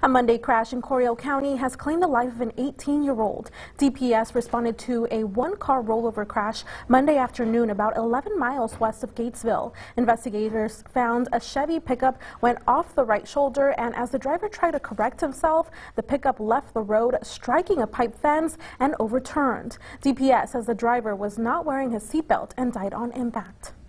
A Monday crash in Coryell County has claimed the life of an 18-year-old. DPS responded to a one-car rollover crash Monday afternoon about 11 miles west of Gatesville. Investigators found a Chevy pickup went off the right shoulder, and as the driver tried to correct himself, the pickup left the road, striking a pipe fence and overturned. DPS says the driver was not wearing his seatbelt and died on impact.